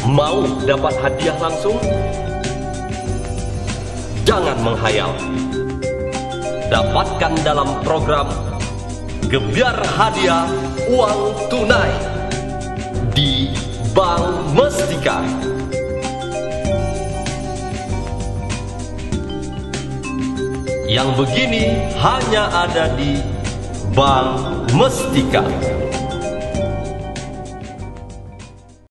Mau dapat hadiah langsung? Jangan menghayal. Dapatkan dalam program Gebyar Hadiah Uang Tunai di Bank Mestika. Yang begini hanya ada di Bank Mestika.